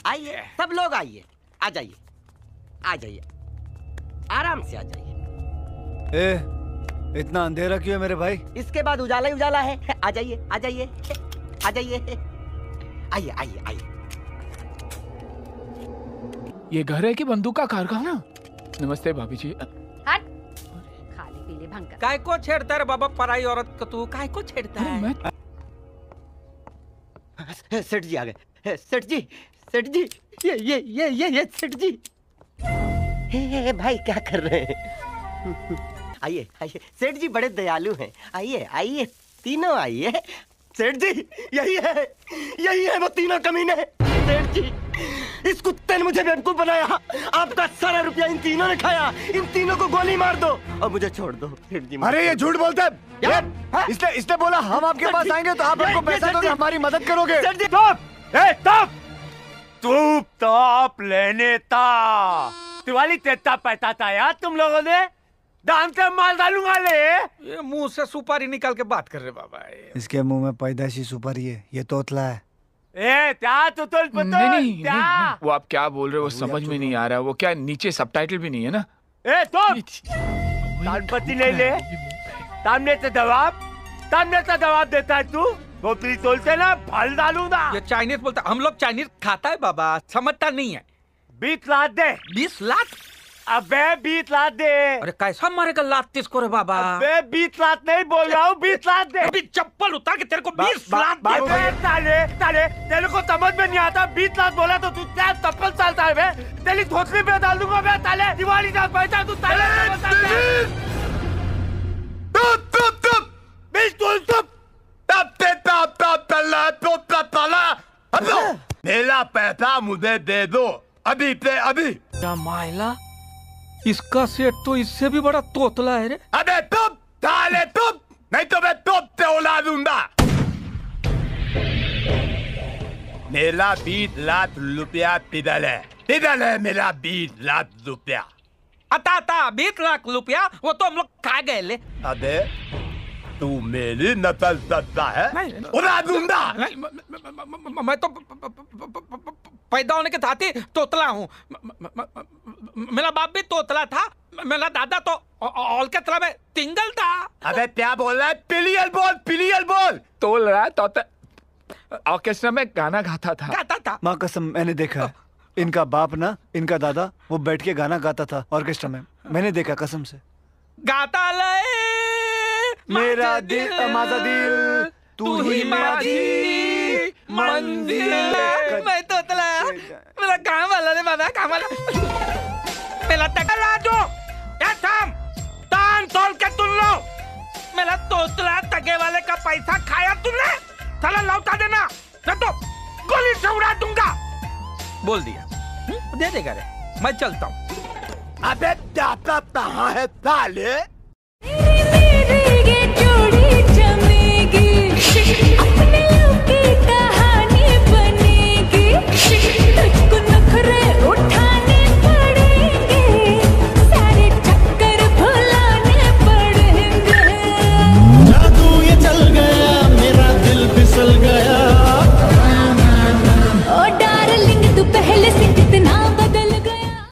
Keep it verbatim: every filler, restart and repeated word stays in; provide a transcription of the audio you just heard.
आइए सब लोग आइए, आ जाइए आ जाइए, आराम से आ जाइए। ए, इतना अंधेरा क्यों है मेरे भाई? इसके बाद उजाला ही उजाला है। आ जाइए आ जाइए आ जाइए, आइए आइए आइए। ये घर है कि बंदूक का कारखाना? नमस्ते भाभी जी। हट, खाली पीले भंकर। काय को छेड़ता है बाबा पराई औरत को? तू काय को छेड़ता है? मैं... सेठ जी आ गए। सेठ जी सेठ जी ये ये ये ये ये सेठ जी। हे, हे, भाई क्या कर रहे हैं? आइए आइए, सेठ जी बड़े दयालु हैं। आइए आइए तीनों आइए। सेठ जी यही है यही है वो तीनों कमीने। सेठ जी इस कुत्ते ने मुझे बेवकूफ बनाया। आपका सारा रुपया इन तीनों ने खाया। इन तीनों को गोली मार दो और मुझे छोड़ दो। सेठ जी अरे ये झूठ बोलता है। इसने इसने बोला हम आपके पास आएंगे तो आप हमको पैसा दोगे, हमारी मदद करोगे। सेठ जी स्टॉप! ए स्टॉप! तू टॉप लेने था दिवाली तेता पैता था यार तुम लोगों ने। दाम से माल डालूंगा ले। ये मुंह से सुपारी निकाल के बात कर रहे बाबा। इसके मुंह में पैदाइशी सुपारी है, ये तोतला है। ए क्या तू तो नहीं, नहीं, नहीं, नहीं, वो आप क्या बोल रहे हो वो समझ में नहीं आ रहा। वो क्या नीचे सबटाइटल भी नहीं है ना? ए तो तानपति नहीं ले, सामने से जवाब सामने से जवाब देता है तू। गोपरी तोलते ना फल डालूंगा। ये चाइनीज बोलता, हम लोग चाइनीज खाता है बाबा, समझता नहीं है। बीस लाख दे। बीस लाख? अबे बीस लाख दे। अरे कैसा मारेगा लात तिसको रे बाबा? अबे बीस लाख नहीं बोल रहा हूँ, बीस लाख दे। अभी चप्पल उतार के तेरे को बीस लाख दे। अबे साले साले तेरे को समझ में नहीं आता। बीस लाख बोला तो तू क्या चप्पल चालता है बे? तेरी धोतली पे डाल दूंगा बे साले। दिवाली का पैसा तू साले तब तब तब बिल्कुल तब तब तब तब तला तब तब तला। अब मेरा पैसा मुझे दे दो अभी पे अभी। क्या मायला, इसका सेठ तो इससे भी बड़ा तोतला है रे। अबे तुम साले तुम, नहीं तो मैं तुम से उड़ा दूंगा। मेरा बीस लाख रुपया किधर है? किधर है मेरा बीस लाख रुपया? अता अता बीस लाख रुपया वो तो हम लोग खा गए ले। अबे तू मेरी नकल करता है, उड़ा दूंगा। मैं तो पैदा होने के साथ ही तोतला हूँ। मेरा बाप भी तोतला था, मेरा दादा तो ऑर्केस्ट्रा में सिंगल था। अबे क्या बोल रहा है? पिलियल बोल, पिलियल बोल। तोल रहा तो ऑर्केस्ट्रा में गाना गाता था। गाता था। माँ कसम मैंने देखा है। इनका बाप ना, इनका दादा वो बैठ के गाना गाता था ऑर्केस्ट्रा में। मैंने देखा कसम से। गाता ले मेरा दिल माजा दिल तू ही माझी मंजिल। मैं तोतला, मेरा काम वाला ने बाबा, काम वाला मेरा टकला जो थाम तान तोल के तुम लो। मेरा तोतला तगे वाले का पैसा खाया तुमने, साला लौटा देना नहीं तो गोली से उड़ा दूंगा। बोल दिया, दे देगा रे, मैं चलता हूँ। अबे जाता कहाँ है साले?